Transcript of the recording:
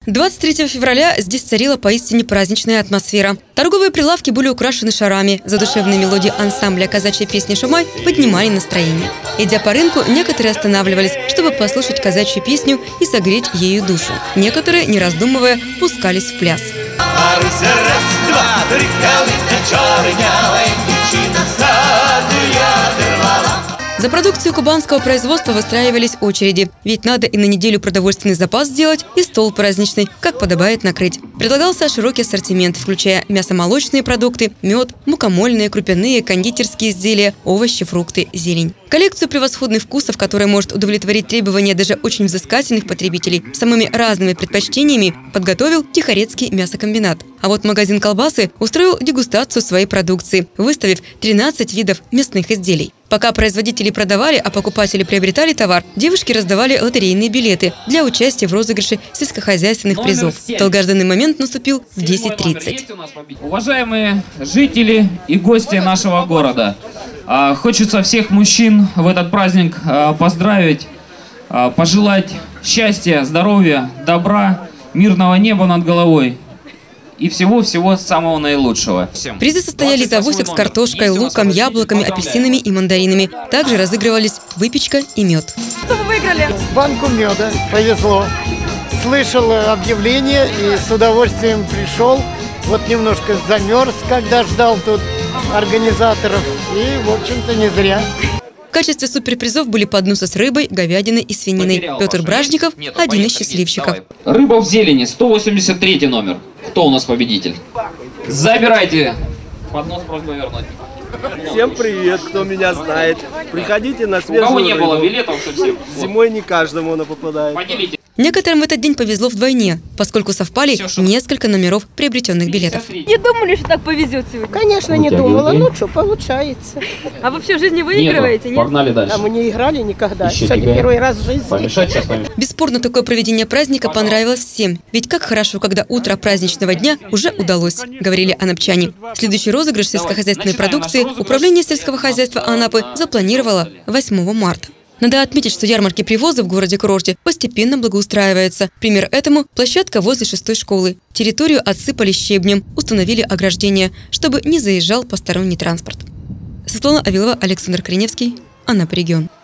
23 февраля здесь царила поистине праздничная атмосфера. Торговые прилавки были украшены шарами. Задушевные мелодии ансамбля казачьей песни «Шумай» поднимали настроение. Идя по рынку, некоторые останавливались, чтобы послушать казачью песню и согреть ею душу. Некоторые, не раздумывая, пускались в пляс. За продукцию кубанского производства выстраивались очереди. Ведь надо и на неделю продовольственный запас сделать, и стол праздничный, как подобает накрыть. Предлагался широкий ассортимент, включая мясомолочные продукты, мед, мукомольные, крупяные, кондитерские изделия, овощи, фрукты, зелень. Коллекцию превосходных вкусов, которая может удовлетворить требования даже очень взыскательных потребителей самыми разными предпочтениями, подготовил Тихорецкий мясокомбинат. А вот магазин колбасы устроил дегустацию своей продукции, выставив 13 видов мясных изделий. Пока производители продавали, а покупатели приобретали товар, девушки раздавали лотерейные билеты для участия в розыгрыше сельскохозяйственных призов. Долгожданный момент наступил в 10:30. Уважаемые жители и гости нашего города, хочется всех мужчин в этот праздник поздравить, пожелать счастья, здоровья, добра, мирного неба над головой. И всего-всего самого наилучшего. Призы состояли из авосик с картошкой, луком, яблоками, апельсинами и мандаринами. Также разыгрывались выпечка и мед. Что вы выиграли? Банку меда. Повезло. Слышал объявление и с удовольствием пришел. Вот немножко замерз, когда ждал тут организаторов. И, в общем-то, не зря. В качестве суперпризов были подносы с рыбой, говядиной и свининой. Петр Бражников – один из счастливчиков. Рыба в зелени, 183 номер. Кто у нас победитель? Забирайте. Поднос просьба вернуть. Всем привет, кто меня знает. Приходите на свежую рыбу. У кого не было билетов совсем? Зимой не каждому она попадает. Поделите. Некоторым в этот день повезло вдвойне, поскольку совпали несколько номеров приобретенных билетов. Не думали, что так повезет сегодня? Конечно, не думала. Ну что, получается. А вы вообще в жизни выигрываете, нет? Погнали дальше. А мы не играли никогда. Сегодня первый раз в жизни. Помешать сейчас вами. Бесспорно, такое проведение праздника понравилось всем. Ведь как хорошо, когда утро праздничного дня уже удалось, говорили анапчане. Следующий розыгрыш сельскохозяйственной продукции Управление сельского хозяйства Анапы запланировало 8 марта. Надо отметить, что ярмарки привоза в городе-курорте постепенно благоустраиваются. Пример этому – площадка возле 6-й школы. Территорию отсыпали щебнем, установили ограждение, чтобы не заезжал посторонний транспорт. Светлана Авилова, Александр Криневский, Анапа регион.